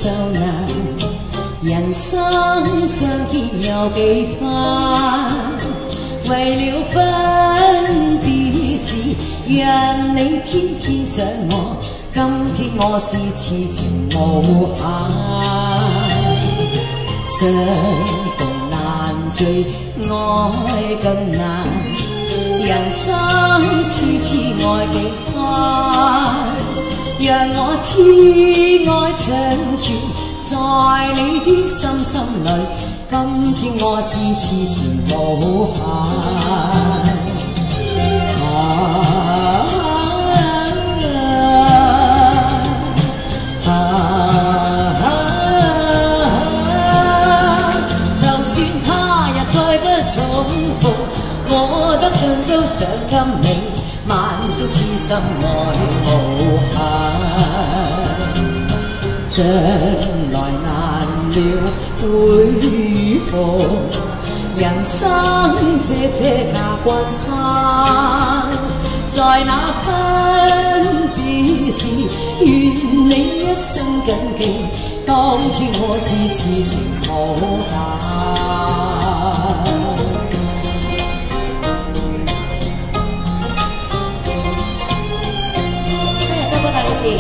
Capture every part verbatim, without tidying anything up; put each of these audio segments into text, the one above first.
就難，人生相見有幾番？為了分別時，讓你天天想我，今天我是痴情無限。相逢難聚，愛更難。人生痴痴愛幾番？讓我痴愛長存在你的心心裏。今天我是痴情無限。啊啊啊啊！就算他日再不重逢，我得更都想給你萬種痴心愛無限。將來難料會逢，人生這這架關山，在那分別時，願你一生緊記，當天我是痴情無限。周哥大女士。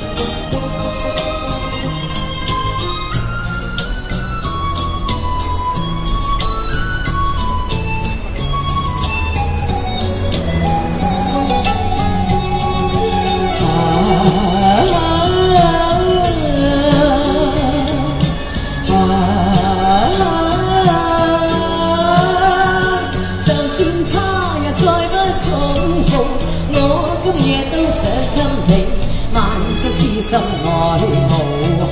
今夜都想給你萬種痴心愛無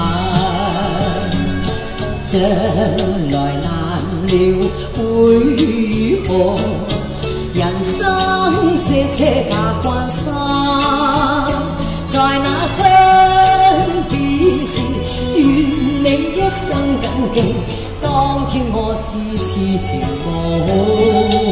限。將來難料會逢，人生這車架關山，在那分別時，願你一生謹記，當天我是痴情無限。